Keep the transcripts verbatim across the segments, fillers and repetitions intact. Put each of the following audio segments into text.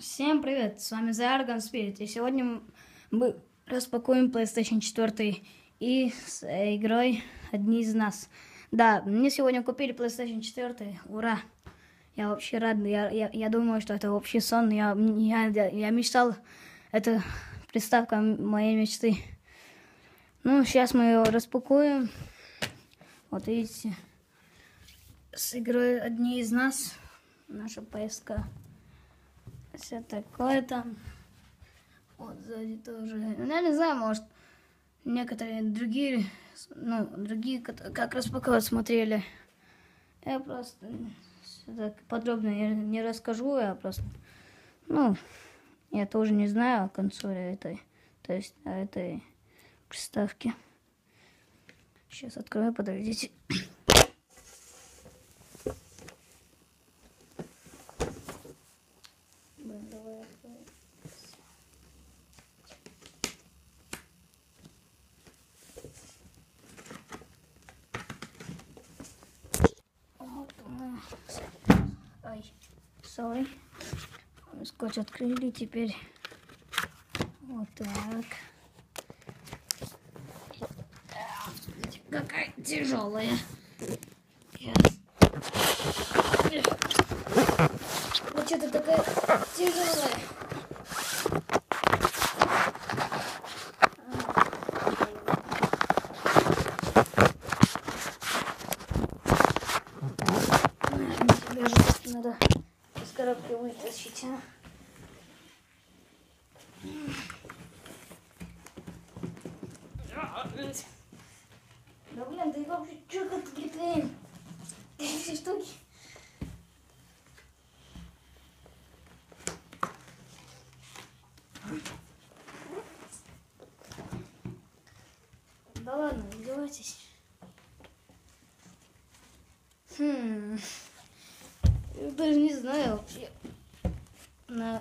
Всем привет, с вами The Argon Spirit, и сегодня мы распакуем PlayStation четыре и с игрой «Одни из нас». Да, мне сегодня купили PlayStation четыре, ура! Я вообще рад, я, я, я думаю, что это вообще сон, я, я, я мечтал, это приставка моей мечты. Ну, сейчас мы ее распакуем, вот видите, с игрой «Одни из нас», наша пэ эс ка. Все такое там. Вот сзади тоже. Я не знаю, может, некоторые другие, ну, другие, как распаковать, смотрели. Я просто так подробно не, не расскажу, я просто, ну, я тоже не знаю о консоли этой, то есть о этой приставке. Сейчас открою, подождите. Ой, sorry. Скотч открыли, теперь вот так. Какая тяжелая. Вот что-то такая тяжелая. Надо из коробки вытащить, а? Да блин, ты вообще что как клеим? Эти штуки. Да ладно, издевайтесь. Хм. Я даже не знаю вообще. На...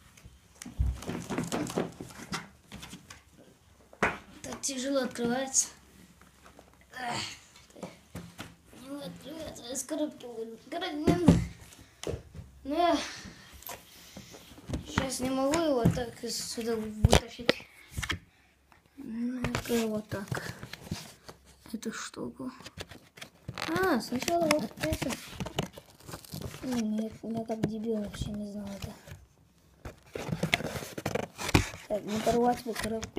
Так тяжело открывается. Не открывается, из коробки выйду. Но я сейчас не могу его так сюда вытащить. Ну-ка вот так. Эту штуку. А, сначала вот это. Нет, я как дебил вообще не знал это. Так, не порвать бы коробку.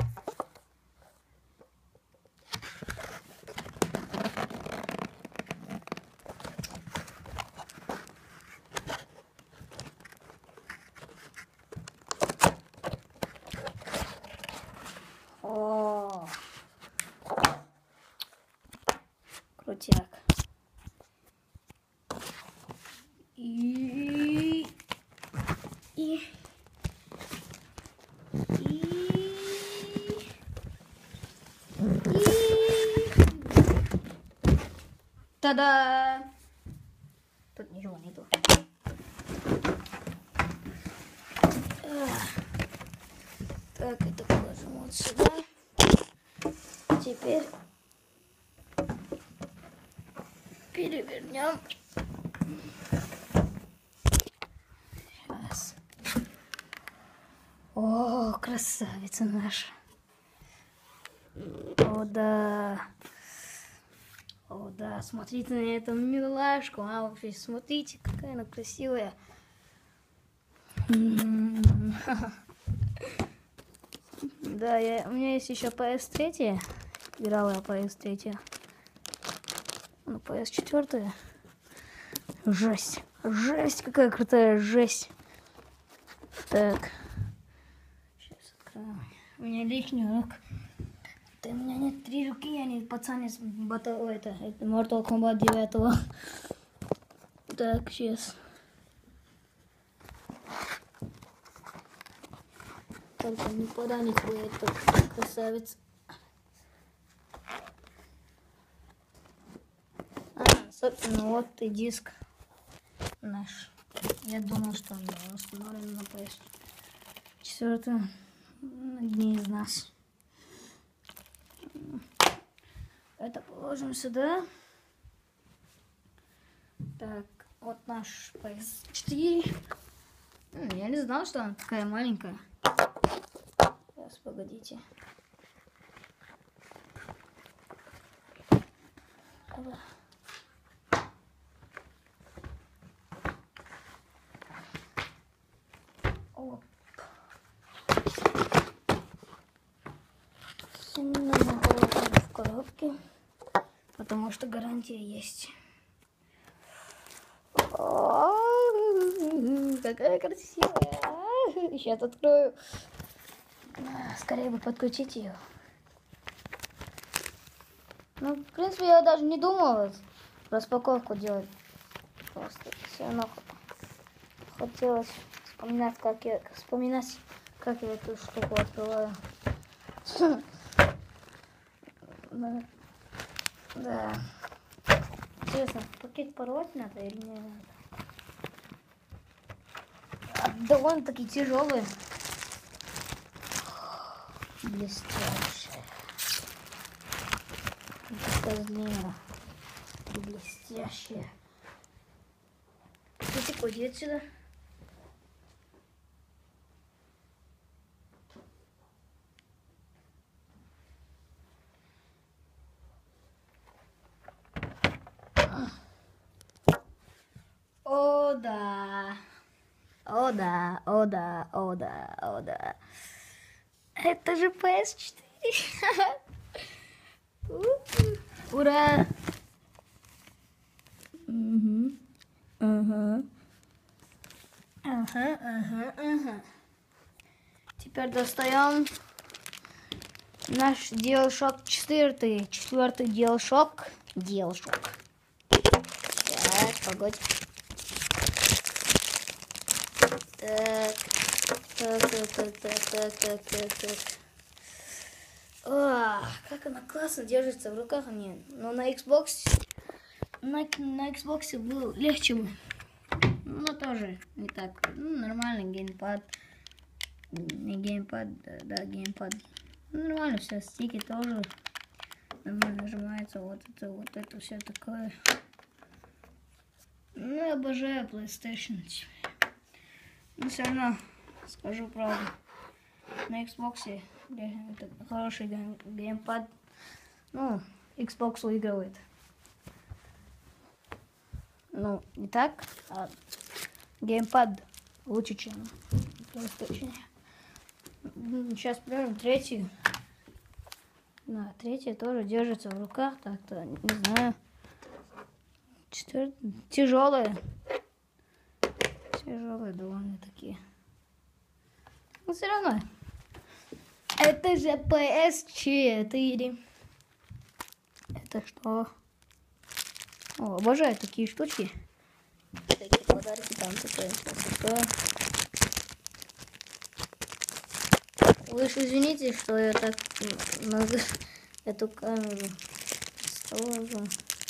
О, крутяк. И... И... И... И... Та-да! Тут ничего нету. Так, это положим вот сюда. Теперь перевернем. Сейчас. О, красавица наша. О, да. О, да, смотрите на эту милашку. А, вообще, смотрите, какая она красивая. Да, я, у меня есть еще пэ эс три. Играла я пэ эс три. Ну, пэ эс четыре. Жесть. Жесть, какая крутая жесть. Так. Сейчас откроем. У меня лишний рук. Да, у меня нет три руки, они пацаны с батл, это, это Mortal Kombat девять. Так, сейчас. Только не поранить вы эту красавицу. А, собственно, вот и диск наш. Я думал, что он был установлен на пэ эс четыре. Одни из нас. Это положим сюда. Так, вот наш пэ эс четыре. Я не знал, что она такая маленькая. Сейчас, погодите. Оп. Именно в коробке, потому что гарантия есть. О, какая красивая! Сейчас открою. Скорее бы подключить ее. Ну, в принципе, я даже не думала распаковку делать. Просто все равно хотелось вспоминать, как я вспоминать, как я эту штуку открываю. Да. Да. Интересно, пакет порвать надо или не надо? Довольно-таки тяжелые. Блестящие. Козлина. Блестящие. Что такое отсюда? О, да. О, да, о, да, о, да, о, да. Это же пи эс четыре. Ура! Угу. Ага. Ага, ага, ага. Теперь достаем наш DualShock четыре. Четвертый DualShock. DualShock. Так, погодь. Так. Так, так, так, так, так, так, так, так. О, как она классно держится в руках. Не, но на Xbox на, на Xbox был легче бы. Но тоже не так. Ну, нормальный геймпад. Не геймпад, да, да, геймпад. Ну, нормально все, стики тоже нормально нажимается. Вот это, вот это все такое. Ну, я обожаю PlayStation. Но все равно, скажу правду, на Xbox это хороший геймпад. Ну, Xbox выигрывает. Ну, не так, а геймпад лучше, чем PlayStation. Сейчас берем третью. Да, третья тоже держится в руках, так-то, не знаю. Четвертая, тяжелая. Тяжелые довольно такие. Но все равно. Это же пи эс четыре. Это что? О, обожаю такие штучки. Такие подарки там такое. такое. Вы уж извините, что я так на эту камеру сложу.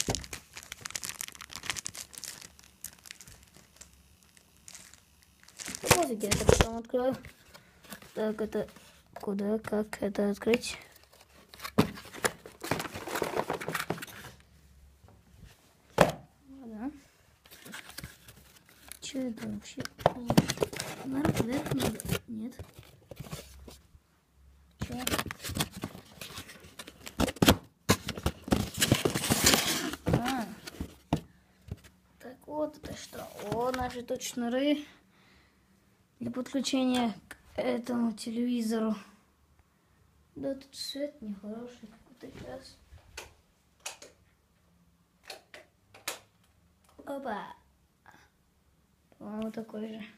Пофиг, я это потом открою. Так, это куда, как это открыть? Да. Что это вообще? Наверное, вверх надо? Нет. Че? А. Так вот это что? О, наши тут шнуры для подключения к этому телевизору. Да, тут свет нехороший какой-то сейчас. Опа. По-моему, такой же.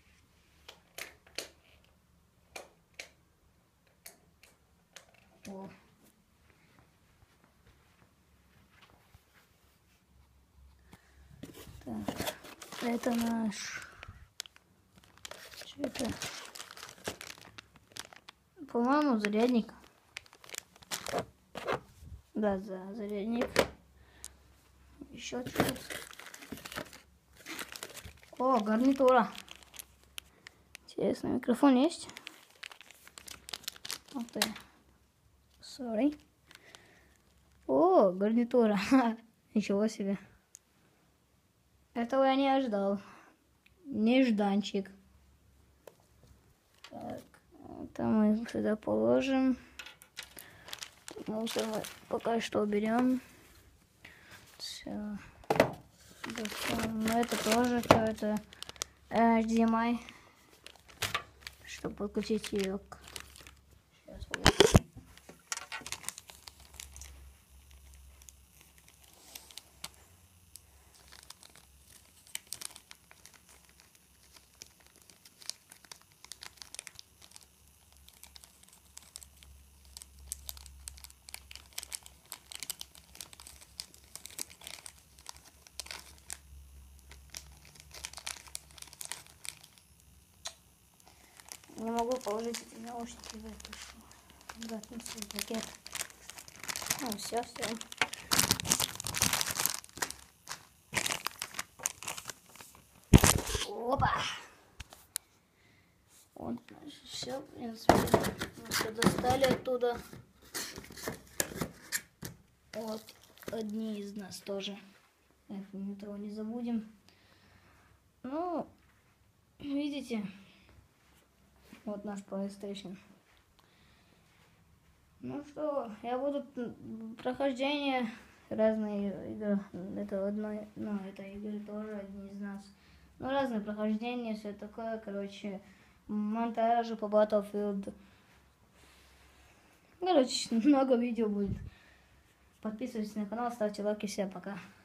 О. Так. Это наш... Что это? По-моему, зарядник. Да, за зарядник. Еще что-то. О, гарнитура. Интересно, микрофон есть? Ух ты. Sorry. О, гарнитура. Ничего себе. Этого я не ожидал. Нежданчик. Так, это мы сюда положим. Мусор мы пока что уберем. Все. Ну это тоже все это эйч ди эм ай, чтобы подключить ее к... Сейчас, не могу положить эти наушники в эту обратно в пакет. Ну все, все. Опа! Вот, все, в принципе, мы все достали оттуда. Вот, одни из нас тоже. Этого не забудем. Ну, видите, вот наш PlayStation. Ну что, я буду прохождение разные игры. Это одной, ну, это игры тоже одни из нас. Ну, разные прохождения, все такое, короче, монтажи по Battlefield. Короче, много видео будет. Подписывайтесь на канал, ставьте лайки, всем пока.